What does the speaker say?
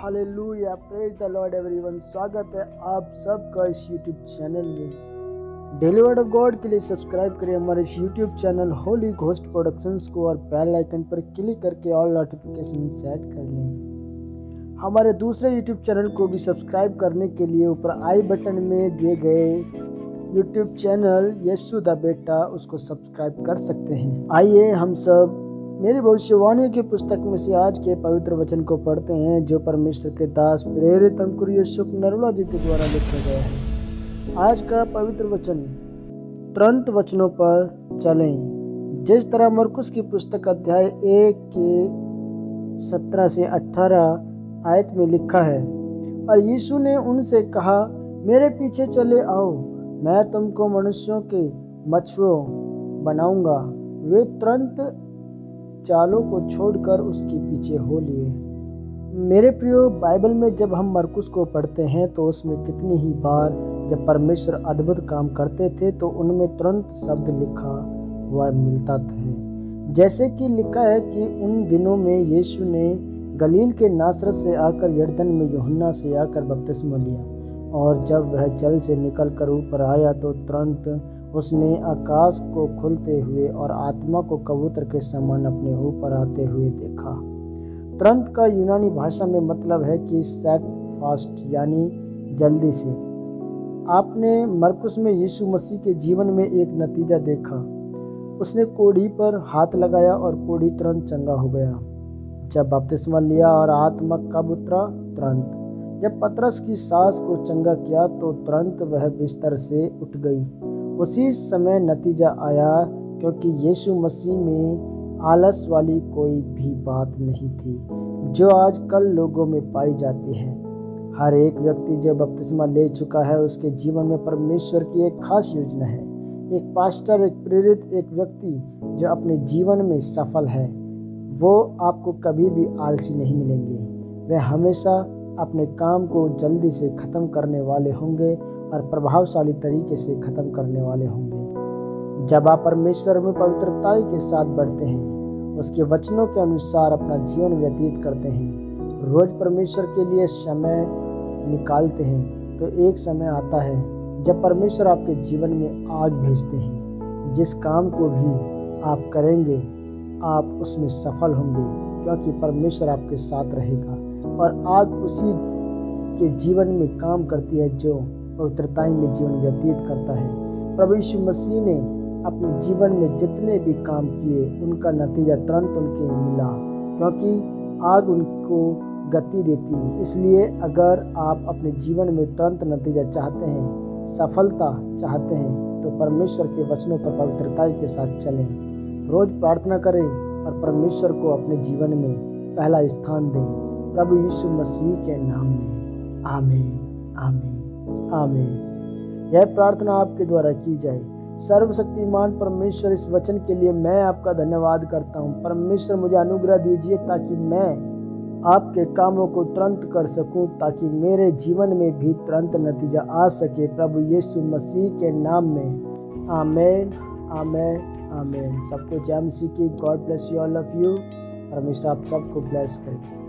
Hallelujah, praise the lord everyone. स्वागत है आप सबका इस यूट्यूब चैनल में। डेली वर्ड ऑफ गॉड के लिए सब्सक्राइब करें हमारे इस YouTube channel holy ghost productions को और बेल आइकन पर क्लिक करके ऑल नोटिफिकेशन सेट कर लें। हमारे दूसरे यूट्यूब चैनल को भी सब्सक्राइब करने के लिए ऊपर आई बटन में दिए गए यूट्यूब चैनल यीशु द बेटा उसको सब्सक्राइब कर सकते हैं। आइए हम सब मेरी भविष्यवाणी की पुस्तक में से आज के पवित्र वचन को पढ़ते हैं, जो परमेश्वर के दास प्रेरित अंकुर यीशु नरुला जी के द्वारा लिखा गया है। आज का पवित्र वचन, तुरंत वचनों पर चलें। जिस तरह मरकुस की पुस्तक अध्याय 1 के 17 से 18 आयत में लिखा है, और यीशु ने उनसे कहा, मेरे पीछे चले आओ, मैं तुमको मनुष्यों के मछुओं बनाऊंगा। वे तुरंत चालों को छोड़कर उसके पीछे हो लिए। मेरे प्रियो, बाइबल में जब हम मरकुस को पढ़ते हैं तो उसमें कितनी ही बार जब परमेश्वर अद्भुत काम करते थे तो उनमें तुरंत शब्द लिखा हुआ मिलता था। जैसे कि लिखा है कि उन दिनों में यीशु ने गलील के नासरत से आकर यरदन में यूहन्ना से आकर बपतिस्मा लिया, और जब वह जल से निकलकर ऊपर आया तो तुरंत उसने आकाश को खुलते हुए और आत्मा को कबूतर के समान अपने ऊपर आते हुए देखा। तुरंत का यूनानी भाषा में मतलब है कि सेट फास्ट, यानी जल्दी से। आपने मरकुस में यीशु मसीह के जीवन में एक नतीजा देखा। उसने कोढ़ी पर हाथ लगाया और कोढ़ी तुरंत चंगा हो गया। जब बपतिस्मा लिया और आत्मा कब उतरा? तुरंत। जब पतरस की सांस को चंगा किया तो तुरंत वह बिस्तर से उठ गई। उसी समय नतीजा आया, क्योंकि यीशु मसीह में आलस वाली कोई भी बात नहीं थी जो आजकल लोगों में पाई जाती है। हर एक व्यक्ति जो बपतिस्मा ले चुका है उसके जीवन में परमेश्वर की एक खास योजना है। एक पास्टर, एक प्रेरित, एक व्यक्ति जो अपने जीवन में सफल है, वो आपको कभी भी आलसी नहीं मिलेंगे। वे हमेशा अपने काम को जल्दी से ख़त्म करने वाले होंगे और प्रभावशाली तरीके से ख़त्म करने वाले होंगे। जब आप परमेश्वर में पवित्रताई के साथ बढ़ते हैं, उसके वचनों के अनुसार अपना जीवन व्यतीत करते हैं, रोज़ परमेश्वर के लिए समय निकालते हैं, तो एक समय आता है जब परमेश्वर आपके जीवन में आग भेजते हैं। जिस काम को भी आप करेंगे आप उसमें सफल होंगे, क्योंकि परमेश्वर आपके साथ रहेगा। और आग उसी के जीवन में काम करती है जो पवित्रताई में जीवन व्यतीत करता है। प्रभु यीशु मसीह ने अपने जीवन में जितने भी काम किए उनका नतीजा तुरंत उनके मिला, क्योंकि आग उनको गति देती है। इसलिए अगर आप अपने जीवन में तुरंत नतीजा चाहते हैं, सफलता चाहते हैं, तो परमेश्वर के वचनों पर पवित्रताई के साथ चलें। रोज प्रार्थना करें और परमेश्वर को अपने जीवन में पहला स्थान दें। प्रभु यीशु मसीह के नाम में आमीन, आमीन, आमीन। यह प्रार्थना आपके द्वारा की जाए। सर्वशक्तिमान परमेश्वर, इस वचन के लिए मैं आपका धन्यवाद करता हूँ। परमेश्वर, मुझे अनुग्रह दीजिए ताकि मैं आपके कामों को तुरंत कर सकूं, ताकि मेरे जीवन में भी तुरंत नतीजा आ सके। प्रभु यीशु मसीह के नाम में आमीन, आमीन, आमीन। सबको जय मसीह की। God bless you, all of you. परमेश्वर आप सबको ब्लेस करे।